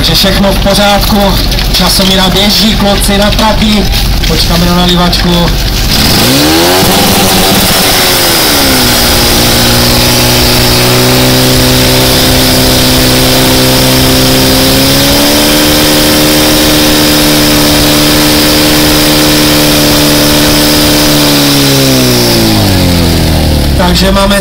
Takže všechno v pořádku, časomíra běží, kluci na trati, počkáme na nalivačku. Takže máme